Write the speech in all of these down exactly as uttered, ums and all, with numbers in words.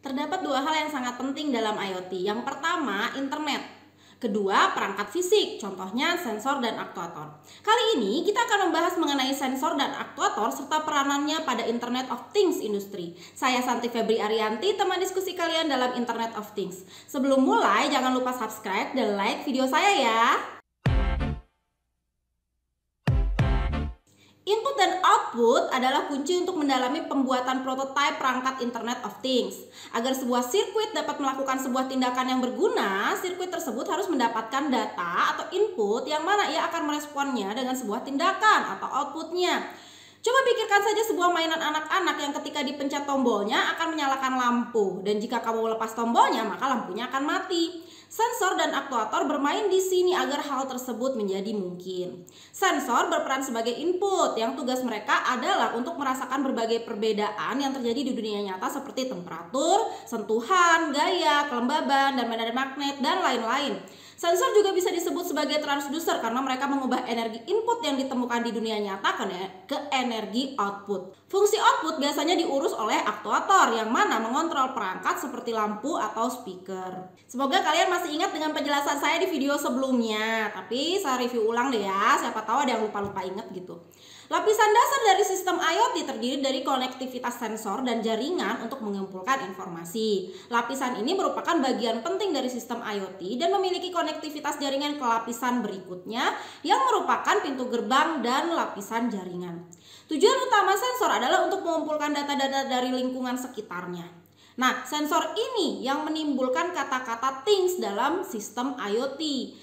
Terdapat dua hal yang sangat penting dalam IoT. Yang pertama, internet. Kedua, perangkat fisik, contohnya sensor dan aktuator. Kali ini kita akan membahas mengenai sensor dan aktuator serta peranannya pada Internet of Things industri. Saya Santi Febri Arianti, teman diskusi kalian dalam Internet of Things. Sebelum mulai, jangan lupa subscribe dan like video saya ya. Input dan output adalah kunci untuk mendalami pembuatan prototipe perangkat Internet of Things. Agar sebuah sirkuit dapat melakukan sebuah tindakan yang berguna, sirkuit tersebut harus mendapatkan data atau input yang mana ia akan meresponnya dengan sebuah tindakan atau outputnya. Coba pikirkan saja sebuah mainan anak-anak yang ketika dipencet tombolnya akan menyalakan lampu, dan jika kamu lepas tombolnya maka lampunya akan mati. Sensor dan aktuator bermain di sini agar hal tersebut menjadi mungkin. Sensor berperan sebagai input yang tugas mereka adalah untuk merasakan berbagai perbedaan yang terjadi di dunia nyata seperti temperatur, sentuhan, gaya, kelembaban, dan medan magnet, dan lain-lain. Sensor juga bisa disebut sebagai transducer karena mereka mengubah energi input yang ditemukan di dunia nyata ke energi output. Fungsi output biasanya diurus oleh aktuator yang mana mengontrol perangkat seperti lampu atau speaker. Semoga kalian masih ingat dengan penjelasan saya di video sebelumnya, tapi saya review ulang deh ya, siapa tahu ada yang lupa-lupa ingat gitu. Lapisan dasar dari sistem IoT terdiri dari konektivitas sensor dan jaringan untuk mengumpulkan informasi. Lapisan ini merupakan bagian penting dari sistem IoT dan memiliki konektivitas jaringan ke lapisan berikutnya yang merupakan pintu gerbang dan lapisan jaringan. Tujuan utama sensor adalah untuk mengumpulkan data-data dari lingkungan sekitarnya. Nah, sensor ini yang menimbulkan kata-kata things dalam sistem IoT.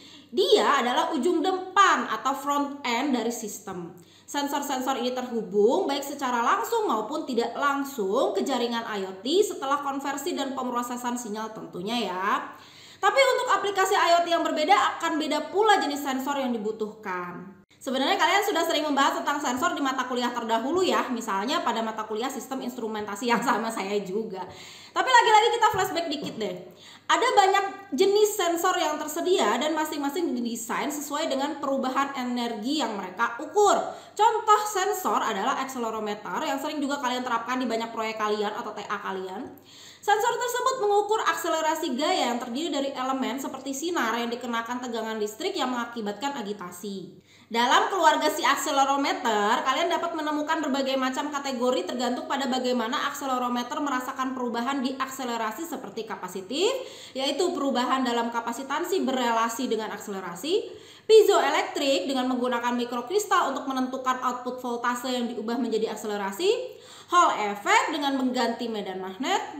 Dia adalah ujung depan atau front end dari sistem. Sensor-sensor ini terhubung baik secara langsung maupun tidak langsung ke jaringan IoT setelah konversi dan pemrosesan sinyal tentunya ya. Tapi untuk aplikasi IoT yang berbeda akan beda pula jenis sensor yang dibutuhkan. Sebenarnya kalian sudah sering membahas tentang sensor di mata kuliah terdahulu ya, misalnya pada mata kuliah sistem instrumentasi yang sama saya juga. Tapi lagi-lagi kita flashback dikit deh. Ada banyak jenis sensor yang tersedia dan masing-masing didesain sesuai dengan perubahan energi yang mereka ukur. Contoh sensor adalah accelerometer yang sering juga kalian terapkan di banyak proyek kalian atau T A kalian. Sensor tersebut mengukur akselerasi gaya yang terdiri dari elemen seperti sinar yang dikenakan tegangan listrik yang mengakibatkan agitasi. Dalam keluarga si akselerometer, kalian dapat menemukan berbagai macam kategori tergantung pada bagaimana akselerometer merasakan perubahan di akselerasi seperti kapasitif, yaitu perubahan dalam kapasitansi berelasi dengan akselerasi, piezoelektrik dengan menggunakan mikrokristal untuk menentukan output voltase yang diubah menjadi akselerasi, Hall effect dengan mengganti medan magnet,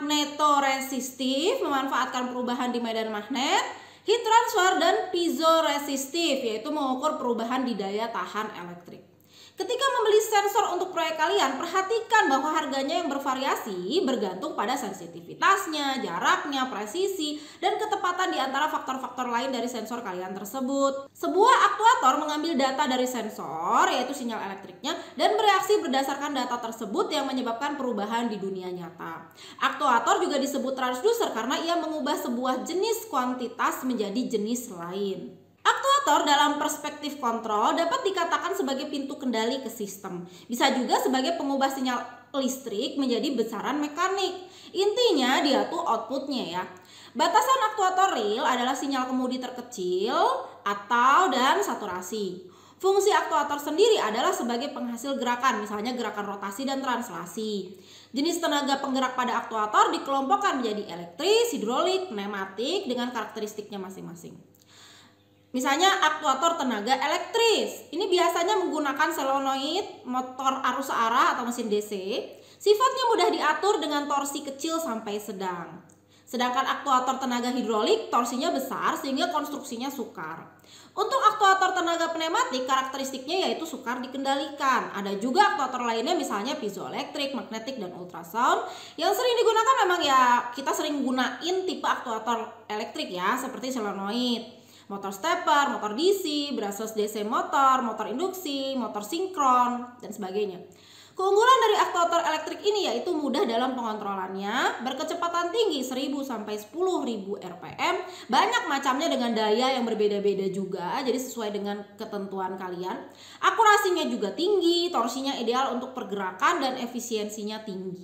magnetoresistif memanfaatkan perubahan di medan magnet, heat transfer, dan piezoresistif yaitu mengukur perubahan di daya tahan elektrik. Ketika membeli sensor untuk proyek kalian, perhatikan bahwa harganya yang bervariasi bergantung pada sensitivitasnya, jaraknya, presisi, dan ketepatan di antara faktor-faktor lain dari sensor kalian tersebut. Sebuah aktuator mengambil data dari sensor, yaitu sinyal elektriknya, dan bereaksi berdasarkan data tersebut yang menyebabkan perubahan di dunia nyata. Aktuator juga disebut transducer karena ia mengubah sebuah jenis kuantitas menjadi jenis lain. Aktuator dalam perspektif kontrol dapat dikatakan sebagai pintu kendali ke sistem. Bisa juga sebagai pengubah sinyal listrik menjadi besaran mekanik. Intinya dia tuh outputnya ya. Batasan aktuator real adalah sinyal kemudi terkecil atau dan saturasi. Fungsi aktuator sendiri adalah sebagai penghasil gerakan, misalnya gerakan rotasi dan translasi. Jenis tenaga penggerak pada aktuator dikelompokkan menjadi elektris, hidrolik, pneumatik dengan karakteristiknya masing-masing. Misalnya aktuator tenaga elektris, ini biasanya menggunakan solenoid, motor arus searah atau mesin D C. Sifatnya mudah diatur dengan torsi kecil sampai sedang. Sedangkan aktuator tenaga hidrolik torsinya besar sehingga konstruksinya sukar. Untuk aktuator tenaga pneumatik karakteristiknya yaitu sukar dikendalikan. Ada juga aktuator lainnya misalnya piezoelektrik, magnetik, dan ultrasound. Yang sering digunakan memang ya kita sering gunain tipe aktuator elektrik ya seperti solenoid, motor stepper, motor D C, brushless D C motor, motor induksi, motor sinkron, dan sebagainya. Keunggulan dari aktuator elektrik ini yaitu mudah dalam pengontrolannya, berkecepatan tinggi seribu sampai sepuluh ribu R P M, banyak macamnya dengan daya yang berbeda-beda juga, jadi sesuai dengan ketentuan kalian. Akurasinya juga tinggi, torsinya ideal untuk pergerakan dan efisiensinya tinggi.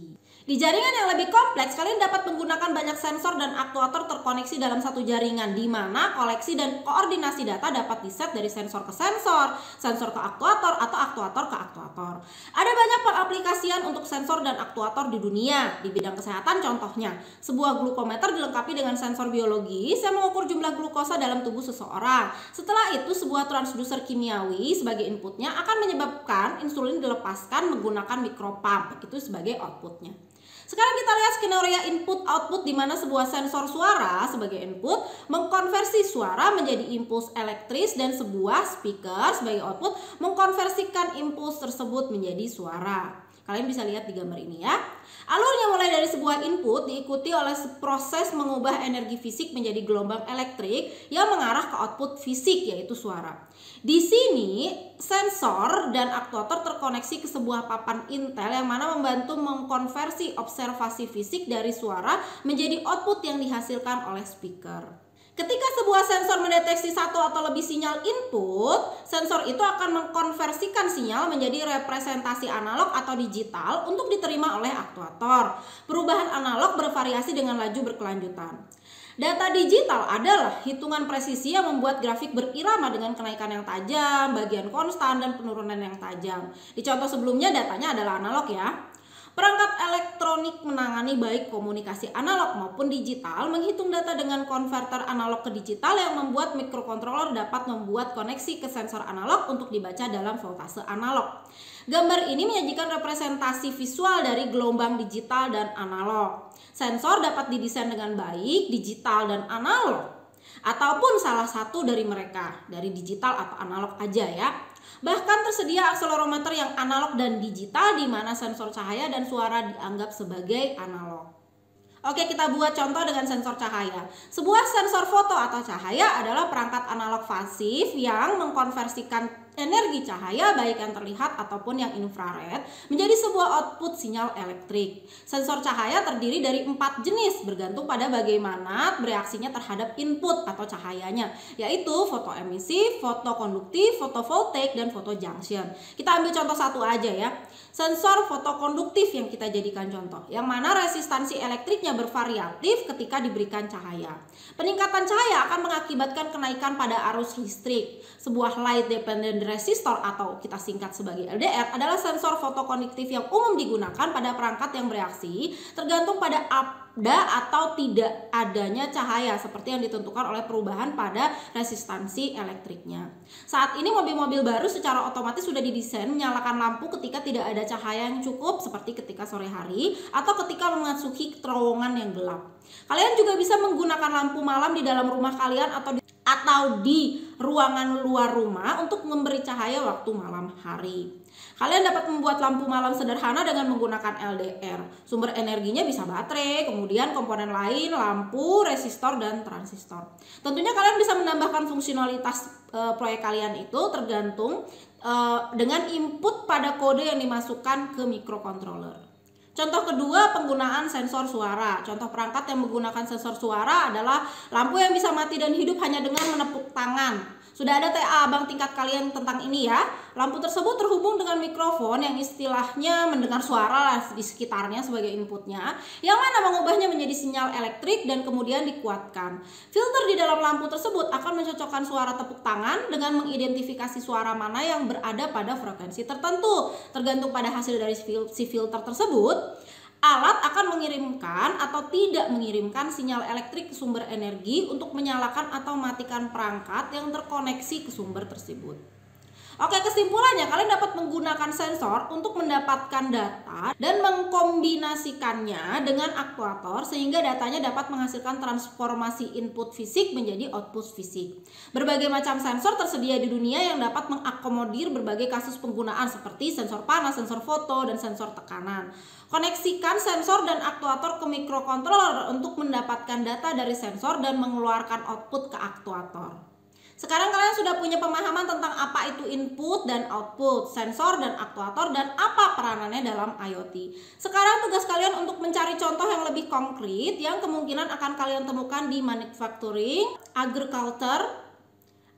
Di jaringan yang lebih kompleks, kalian dapat menggunakan banyak sensor dan aktuator terkoneksi dalam satu jaringan, di mana koleksi dan koordinasi data dapat diset dari sensor ke sensor, sensor ke aktuator, atau aktuator ke aktuator. Ada banyak pengaplikasian untuk sensor dan aktuator di dunia. Di bidang kesehatan contohnya, sebuah glukometer dilengkapi dengan sensor biologis yang mengukur jumlah glukosa dalam tubuh seseorang. Setelah itu, sebuah transduser kimiawi sebagai inputnya akan menyebabkan insulin dilepaskan menggunakan mikropump, itu sebagai outputnya. Sekarang kita lihat skenario input-output di mana sebuah sensor suara sebagai input mengkonversi suara menjadi impuls elektris dan sebuah speaker sebagai output mengkonversikan impuls tersebut menjadi suara. Kalian bisa lihat di gambar ini ya. Alurnya mulai dari sebuah input diikuti oleh proses mengubah energi fisik menjadi gelombang elektrik yang mengarah ke output fisik yaitu suara. Di sini sensor dan aktuator terkoneksi ke sebuah papan intel yang mana membantu mengkonversi observasi fisik dari suara menjadi output yang dihasilkan oleh speaker. Ketika sebuah sensor mendeteksi satu atau lebih sinyal input, sensor itu akan mengkonversikan sinyal menjadi representasi analog atau digital untuk diterima oleh aktuator. Perubahan analog bervariasi dengan laju berkelanjutan. Data digital adalah hitungan presisi yang membuat grafik berirama dengan kenaikan yang tajam, bagian konstan, dan penurunan yang tajam. Di contoh sebelumnya datanya adalah analog ya. Perangkat elektronik menangani baik komunikasi analog maupun digital, menghitung data dengan konverter analog ke digital yang membuat mikrokontroler dapat membuat koneksi ke sensor analog untuk dibaca dalam voltase analog. Gambar ini menyajikan representasi visual dari gelombang digital dan analog. Sensor dapat didesain dengan baik, digital dan analog, ataupun salah satu dari mereka, dari digital atau analog aja ya. Bahkan tersedia akselerometer yang analog dan digital di mana sensor cahaya dan suara dianggap sebagai analog. Oke, kita buat contoh dengan sensor cahaya. Sebuah sensor foto atau cahaya adalah perangkat analog pasif yang mengkonversikan energi cahaya baik yang terlihat ataupun yang infrared menjadi sebuah output sinyal elektrik. Sensor cahaya terdiri dari empat jenis bergantung pada bagaimana bereaksinya terhadap input atau cahayanya, yaitu fotoemisif, fotokonduktif, fotovoltaik, dan fotojunction. Kita ambil contoh satu aja ya. Sensor fotokonduktif yang kita jadikan contoh, yang mana resistansi elektriknya bervariatif ketika diberikan cahaya. Peningkatan cahaya akan mengakibatkan kenaikan pada arus listrik. Sebuah light dependent resistor atau kita singkat sebagai L D R adalah sensor fotokonduktif yang umum digunakan pada perangkat yang bereaksi tergantung pada ada atau tidak adanya cahaya seperti yang ditentukan oleh perubahan pada resistansi elektriknya. Saat ini mobil-mobil baru secara otomatis sudah didesain menyalakan lampu ketika tidak ada cahaya yang cukup seperti ketika sore hari atau ketika memasuki terowongan yang gelap. Kalian juga bisa menggunakan lampu malam di dalam rumah kalian atau di atau di ruangan luar rumah untuk memberi cahaya waktu malam hari. Kalian dapat membuat lampu malam sederhana dengan menggunakan L D R. Sumber energinya bisa baterai, kemudian komponen lain, lampu, resistor, dan transistor. Tentunya kalian bisa menambahkan fungsionalitas e, proyek kalian itu tergantung e, dengan input pada kode yang dimasukkan ke mikrokontroler. Contoh kedua, penggunaan sensor suara. Contoh perangkat yang menggunakan sensor suara adalah lampu yang bisa mati dan hidup hanya dengan menepuk tangan. Sudah ada T A abang tingkat kalian tentang ini ya. Lampu tersebut terhubung dengan mikrofon yang istilahnya mendengar suara di sekitarnya sebagai inputnya, yang mana mengubahnya menjadi sinyal elektrik dan kemudian dikuatkan. Filter di dalam lampu tersebut akan mencocokkan suara tepuk tangan dengan mengidentifikasi suara mana yang berada pada frekuensi tertentu. Tergantung pada hasil dari si filter tersebut, alat akan mengirimkan atau tidak mengirimkan sinyal elektrik ke sumber energi untuk menyalakan atau matikan perangkat yang terkoneksi ke sumber tersebut. Oke, kesimpulannya kalian dapat menggunakan sensor untuk mendapatkan data dan mengkombinasikannya dengan aktuator sehingga datanya dapat menghasilkan transformasi input fisik menjadi output fisik. Berbagai macam sensor tersedia di dunia yang dapat mengakomodir berbagai kasus penggunaan seperti sensor panas, sensor foto, dan sensor tekanan. Koneksikan sensor dan aktuator ke mikrokontroler untuk mendapatkan data dari sensor dan mengeluarkan output ke aktuator. Sekarang kalian sudah punya pemahaman tentang apa itu input dan output, sensor dan aktuator, dan apa peranannya dalam I O T. Sekarang tugas kalian untuk mencari contoh yang lebih konkret yang kemungkinan akan kalian temukan di manufacturing, agriculture,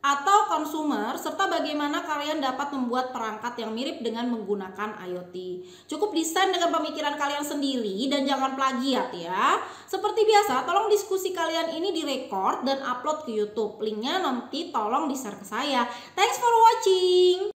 atau consumer, serta bagaimana kalian dapat membuat perangkat yang mirip dengan menggunakan IoT. Cukup desain dengan pemikiran kalian sendiri dan jangan plagiat ya. Seperti biasa, tolong diskusi kalian ini direkord dan upload ke YouTube. Linknya nanti tolong di-share ke saya. Thanks for watching.